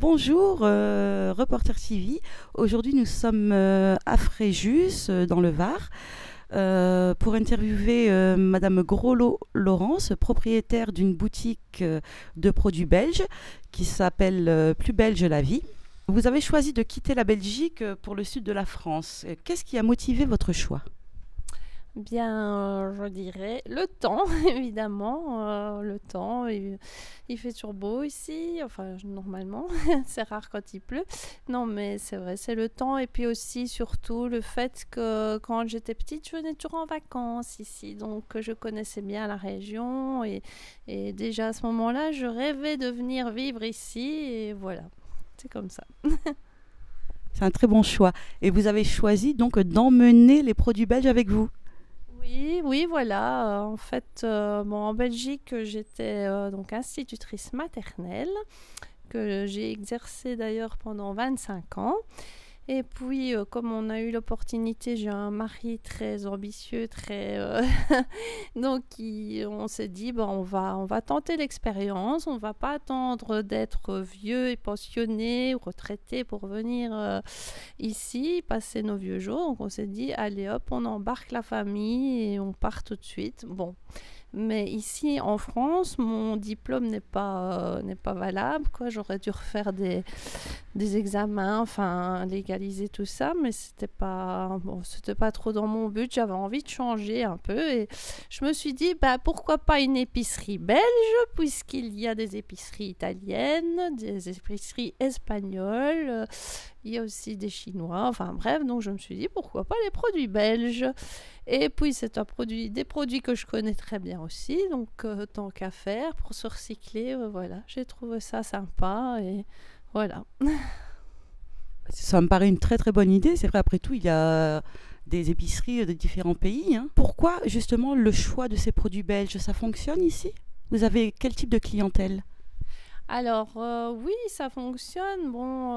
Bonjour, reporter Civi. Aujourd'hui, nous sommes à Fréjus, dans le Var, pour interviewer Madame Groslo-Laurence, propriétaire d'une boutique de produits belges qui s'appelle Plus belge la vie. Vous avez choisi de quitter la Belgique pour le sud de la France. Qu'est-ce qui a motivé votre choix? Bien, je dirais le temps, évidemment. Le temps, il fait toujours beau ici. Enfin, normalement, c'est rare quand il pleut. Non, mais c'est vrai, c'est le temps. Et puis aussi, surtout, le fait que quand j'étais petite, je venais toujours en vacances ici. Donc, je connaissais bien la région. Et déjà à ce moment-là, je rêvais de venir vivre ici. Et voilà, c'est comme ça. C'est un très bon choix. Et vous avez choisi donc d'emmener les produits belges avec vous. Oui, oui, voilà. En fait, bon, en Belgique, j'étais donc institutrice maternelle, que j'ai exercé d'ailleurs pendant 25 ans. Et puis, comme on a eu l'opportunité, j'ai un mari très ambitieux, donc on s'est dit, bon, on va tenter l'expérience. On va pas attendre d'être vieux et pensionné ou retraité pour venir ici, passer nos vieux jours. Donc, on s'est dit, allez hop, on embarque la famille et on part tout de suite. Bon. Mais ici, en France, mon diplôme n'est pas valable, quoi. J'aurais dû refaire des examens, enfin légaliser tout ça, mais c'était pas trop dans mon but. J'avais envie de changer un peu et je me suis dit, bah pourquoi pas une épicerie belge, puisqu'il y a des épiceries italiennes, des épiceries espagnoles, il y a aussi des chinois, enfin bref, donc je me suis dit pourquoi pas les produits belges. Et puis c'est des produits que je connais très bien aussi, donc tant qu'à faire pour se recycler, voilà, j'ai trouvé ça sympa et voilà. Ça me paraît une très très bonne idée. C'est vrai, après tout, il y a des épiceries de différents pays, hein. Pourquoi justement le choix de ces produits belges? Ça fonctionne ici? Vous avez quel type de clientèle? Alors, oui, ça fonctionne. Bon,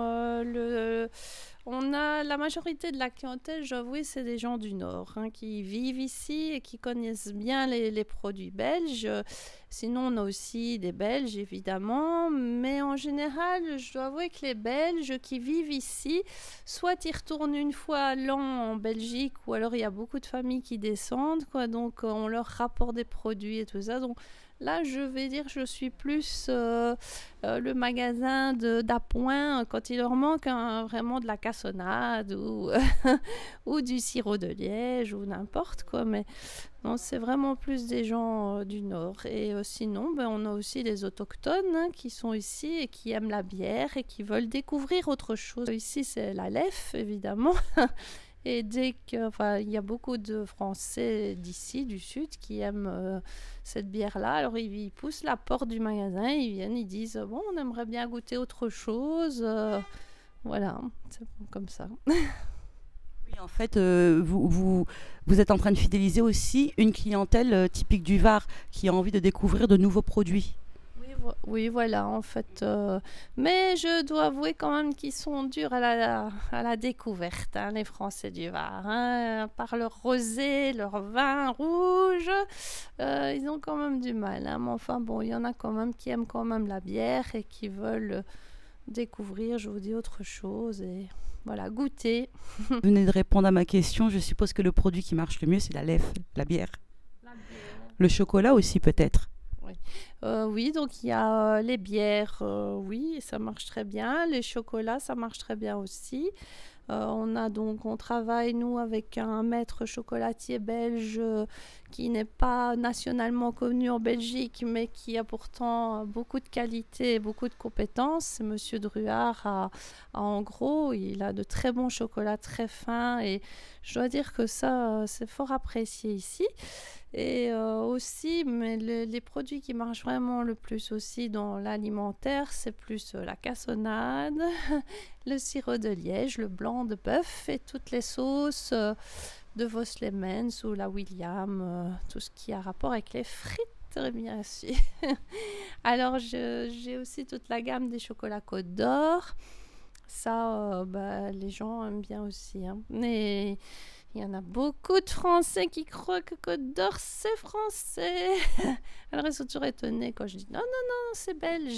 on a la majorité de la clientèle, j'avoue, c'est des gens du Nord, hein, qui vivent ici et qui connaissent bien les produits belges. Sinon, on a aussi des Belges, évidemment. Mais en général, je dois avouer que les Belges qui vivent ici, soit ils retournent une fois à l'an en Belgique, ou alors il y a beaucoup de familles qui descendent, quoi. Donc, on leur rapporte des produits et tout ça. Donc, là, je vais dire, je suis plus le magasin d'appoint quand il leur manque vraiment de la cassonade ou, ou du sirop de liège ou n'importe quoi. Mais non, c'est vraiment plus des gens du Nord. Et sinon, ben, on a aussi les autochtones, hein, qui sont ici et qui aiment la bière et qui veulent découvrir autre chose. Ici, c'est la lef, évidemment. Et enfin, il y a beaucoup de Français d'ici, du Sud, qui aiment cette bière-là. Alors, ils poussent la porte du magasin, ils viennent, ils disent, bon, on aimerait bien goûter autre chose. Voilà, c'est comme ça. Oui, en fait, vous êtes en train de fidéliser aussi une clientèle typique du Var qui a envie de découvrir de nouveaux produits. Oui, voilà, en fait. Mais je dois avouer quand même qu'ils sont durs à la découverte, hein, les Français du Var, hein. Par leur rosé, leur vin rouge, ils ont quand même du mal, hein. Mais enfin, bon, il y en a quand même qui aiment quand même la bière et qui veulent découvrir, je vous dis, autre chose et voilà, goûter. Vous venez de répondre à ma question. Je suppose que le produit qui marche le mieux, c'est la lef, la bière. La bière. Le chocolat aussi, peut-être. Oui. Oui, donc il y a les bières, oui, ça marche très bien. Les chocolats, ça marche très bien aussi. On travaille nous avec un maître chocolatier belge qui n'est pas nationalement connu en Belgique, mais qui a pourtant beaucoup de qualité et beaucoup de compétences. C'est Monsieur Druard en gros, il a de très bons chocolats très fins et je dois dire que ça, c'est fort apprécié ici. Et aussi, mais les produits qui marchent vraiment le plus aussi dans l'alimentaire, c'est plus la cassonade, le sirop de liège, le blanc de bœuf et toutes les sauces de Vos Lemens ou la William, tout ce qui a rapport avec les frites. Bien sûr. Alors, j'ai aussi toute la gamme des chocolats Côte d'Or. Ça, bah, les gens aiment bien aussi, hein. Mais il y en a beaucoup de Français qui croient que Côte d'Or, c'est français. Alors, ils sont toujours étonnés quand je dis non, non, non, c'est belge.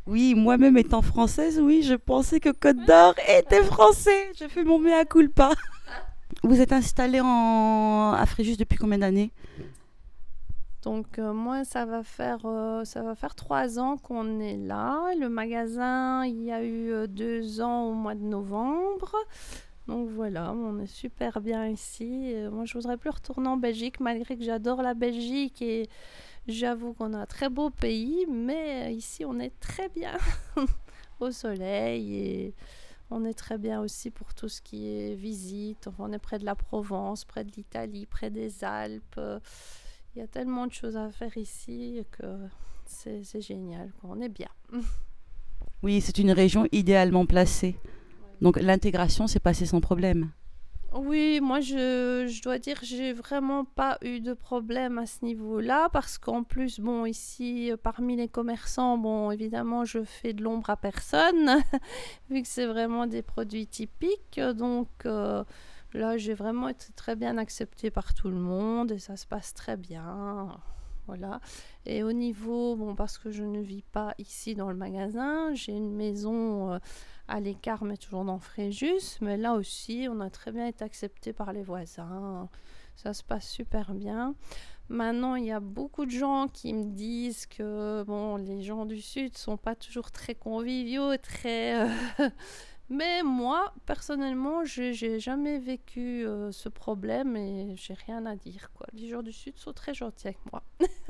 Oui, moi-même étant française, oui, je pensais que Côte d'Or était français. Je fais mon mea culpa. Vous êtes installé à Fréjus depuis combien d'années? Donc moi, ça va faire 3 ans qu'on est là. Le magasin, il y a eu 2 ans au mois de novembre. Donc voilà, on est super bien ici. Moi, je voudrais plus retourner en Belgique, malgré que j'adore la Belgique et j'avoue qu'on a un très beau pays, mais ici, on est très bien au soleil et on est très bien aussi pour tout ce qui est visite. Enfin, on est près de la Provence, près de l'Italie, près des Alpes. Il y a tellement de choses à faire ici que c'est génial, quoi. On est bien. Oui, c'est une région idéalement placée. Donc l'intégration s'est passée sans problème. Oui, moi je dois dire j'ai vraiment pas eu de problème à ce niveau-là parce qu'en plus bon ici parmi les commerçants bon évidemment je fais de l'ombre à personne vu que c'est vraiment des produits typiques donc là j'ai vraiment été très bien acceptée par tout le monde et ça se passe très bien. Voilà. Et au niveau, bon, parce que je ne vis pas ici dans le magasin, j'ai une maison à l'écart, mais toujours dans Fréjus. Mais là aussi, on a très bien été accepté par les voisins. Ça se passe super bien. Maintenant, il y a beaucoup de gens qui me disent que bon, les gens du Sud sont pas toujours très conviviaux, très. Mais moi, personnellement, j'ai jamais vécu ce problème et j'ai rien à dire, quoi. Les gens du Sud sont très gentils avec moi.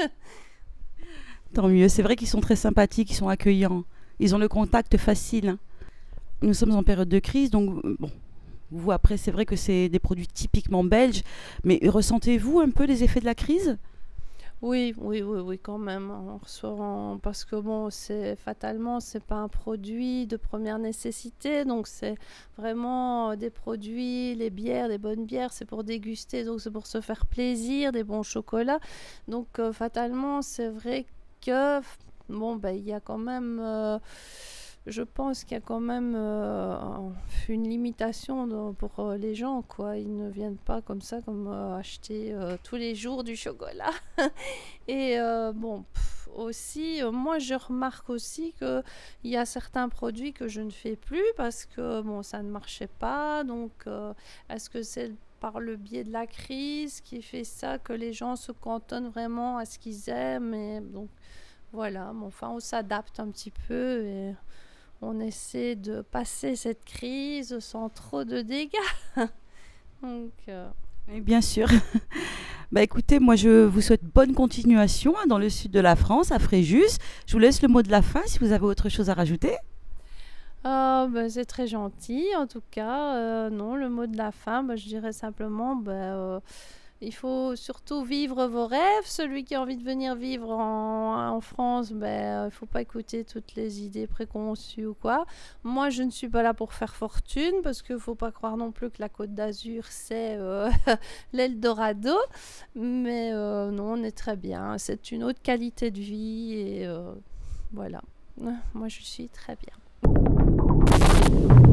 Tant mieux, c'est vrai qu'ils sont très sympathiques, ils sont accueillants. Ils ont le contact facile, hein. Nous sommes en période de crise, donc bon, vous après c'est vrai que c'est des produits typiquement belges, mais ressentez-vous un peu les effets de la crise? Oui, oui, oui, oui, quand même. Parce que bon, c'est fatalement, c'est pas un produit de première nécessité, donc c'est vraiment des produits, les bières, des bonnes bières, c'est pour déguster, donc c'est pour se faire plaisir, des bons chocolats. Donc fatalement, c'est vrai que bon, ben il y a quand même. Je pense qu'il y a quand même une limitation pour les gens, quoi. Ils ne viennent pas comme ça, comme acheter tous les jours du chocolat. Et bon, aussi, moi, je remarque aussi qu'il y a certains produits que je ne fais plus parce que bon, ça ne marchait pas. Donc, est-ce que c'est par le biais de la crise qui fait ça que les gens se cantonnent vraiment à ce qu'ils aiment et donc voilà, mais enfin on s'adapte un petit peu et on essaie de passer cette crise sans trop de dégâts. Donc, Oui, bien sûr. Bah écoutez, moi je vous souhaite bonne continuation hein, dans le sud de la France, à Fréjus. Je vous laisse le mot de la fin si vous avez autre chose à rajouter. ben, c'est très gentil en tout cas. Non, le mot de la fin, ben, je dirais simplement, il faut surtout vivre vos rêves. Celui qui a envie de venir vivre en France, il ne faut pas écouter toutes les idées préconçues ou quoi. Moi, je ne suis pas là pour faire fortune parce qu'il ne faut pas croire non plus que la Côte d'Azur, c'est l'Eldorado. Mais non, on est très bien. C'est une autre qualité de vie et voilà. Moi, je suis très bien.